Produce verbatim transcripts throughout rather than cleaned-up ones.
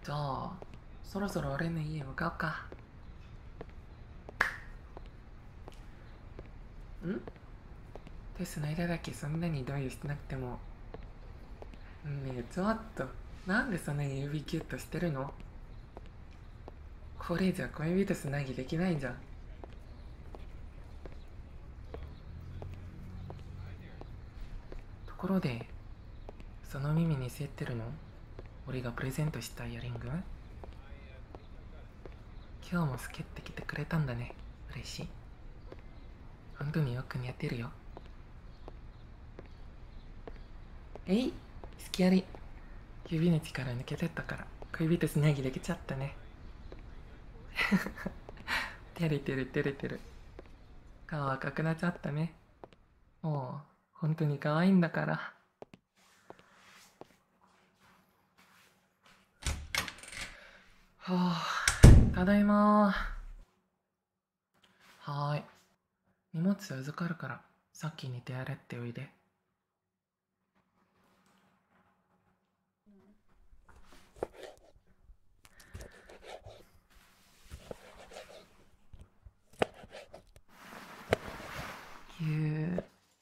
じゃあそろそろ俺の家向かうか。んテスの間だけそんなに動揺してなくても。ねえちょっと、なんでそんなに指キュッとしてるの？これじゃ恋人つなぎできないじゃん。ところで、その耳にセってるの俺がプレゼントしたイヤリング？今日もスケってきてくれたんだね。嬉しい。本当によく似合ってるよ。えい、隙あり。指の力抜けてったから恋人つなぎできちゃったね。照れてる照れてる。顔赤くなっちゃったね。もう本当に可愛いんだから。はあ、ただいま。はーい。荷物預かるから先に手洗っておいで。ぎゅー。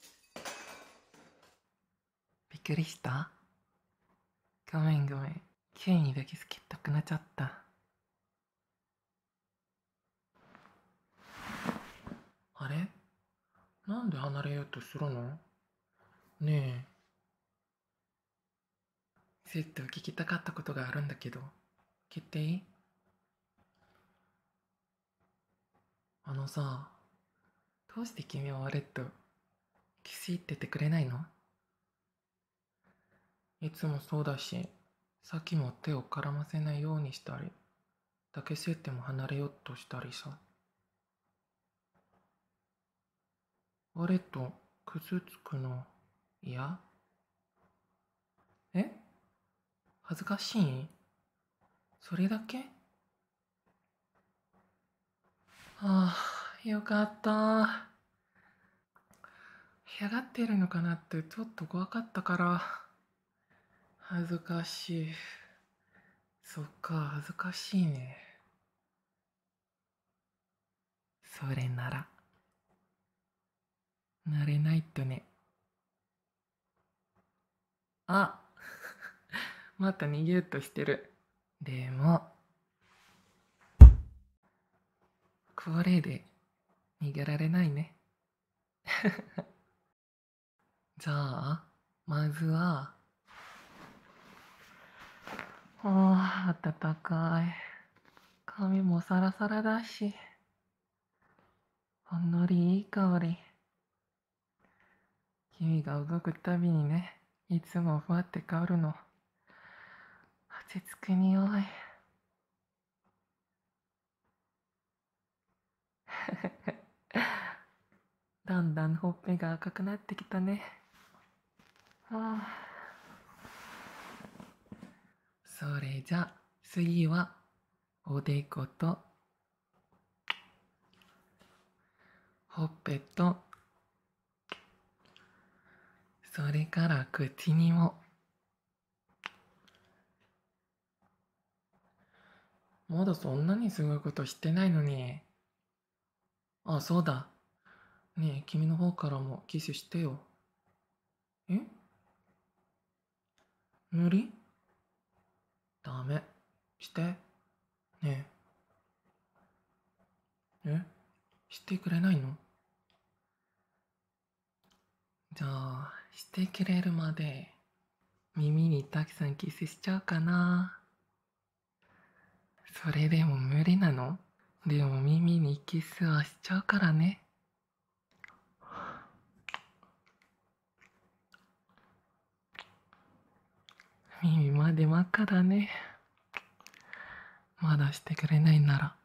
びっくりした？ごめんごめん。急に抱きつきたくなっちゃった。あれ？なんで離れようとするの？ねえ。ずっと聞きたかったことがあるんだけど、聞いていい？あのさ、どうして君は俺とキスっててくれないの？いつもそうだし、さっきも手を絡ませないようにしたり、抱きしっても離れようとしたりさ。俺とくずつくの嫌？え？恥ずかしい？それだけ？ああ、よかった。嫌がってるのかなってちょっと怖かったから。恥ずかしい。そっか、恥ずかしいね。それなら、なれないとね。あ、また逃げようとしてる。でも、これで逃げられないね。じゃあ、まずは、ああ、暖かい。髪もサラサラだし、ほんのりいい香り。君が動くたびにね、いつもふわって香るの。落ち着く匂い。だんだんほっぺが赤くなってきたね。はあ、それじゃ、次は、おでこと、ほっぺと、それから口にも。まだそんなにすごいことしてないのに。あ、そうだ。ねえ、君の方からもキスしてよ。え？無理？ダメ。して。ねえ。え？してくれないの？じゃあ、してくれるまで、耳にたくさんキスしちゃうかな。それでも無理なの？でも耳にキスはしちゃうからね。耳まで真っ赤だね。まだしてくれないなら。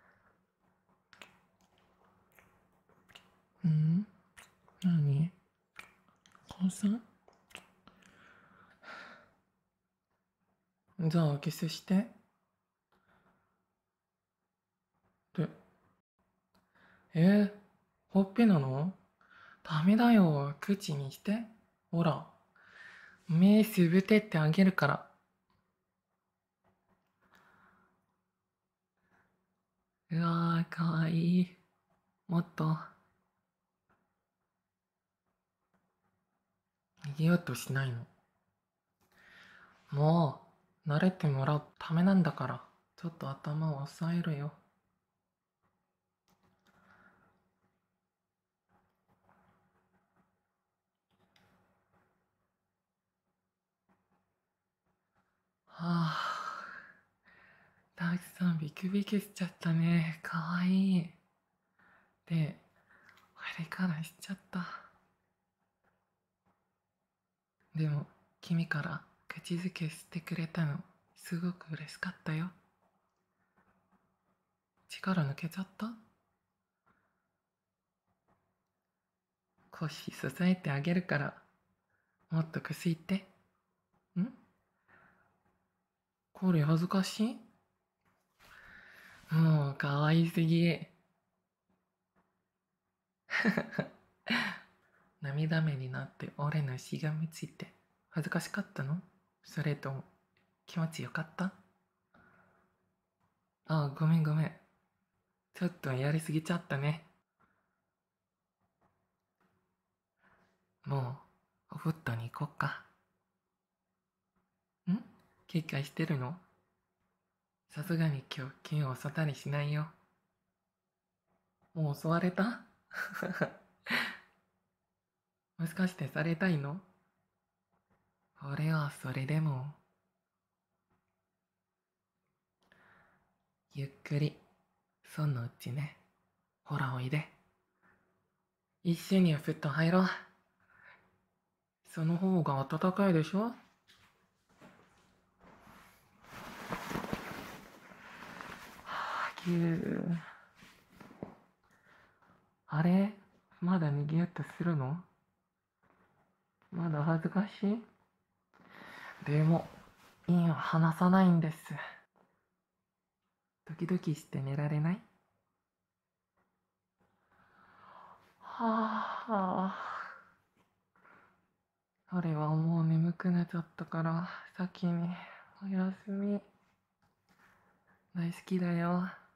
ん？何？母さん？じゃあキスして。で、えー、ほっぺなの？ダメだよ、口にして。ほら、目つぶってってあげるから。 うわー、かわいい。もっと、逃げようとしないの？もう、慣れてもらうためなんだから、ちょっと頭を押さえるよ。はあ、たくさんビクビクしちゃったね。かわいい。で、あれからしちゃった。でも、君から口づけしてくれたの、すごく嬉しかったよ。力抜けちゃった？腰支えてあげるから、もっとくすいて。ん？これ恥ずかしい？もう、かわいすぎ。涙目になって俺のしがみついて恥ずかしかったの？それとも気持ちよかった？ああ、ごめんごめん。ちょっとやりすぎちゃったね。もう、お布団に行こっか。ん？警戒してるの？さすがに今日剣を襲ったりしないよ。もう襲われた？もしかしてされたいの？俺はそれでも。ゆっくり、そのうちね。ほらおいで。一緒にお布団入ろう。その方が暖かいでしょ？ぎゅー。あれ？まだ逃げようとするの？まだ恥ずかしい？でも、今話さないんです。ドキドキして寝られない？はあ。俺はもう眠くなっちゃったから、先におやすみ。大好きだよ。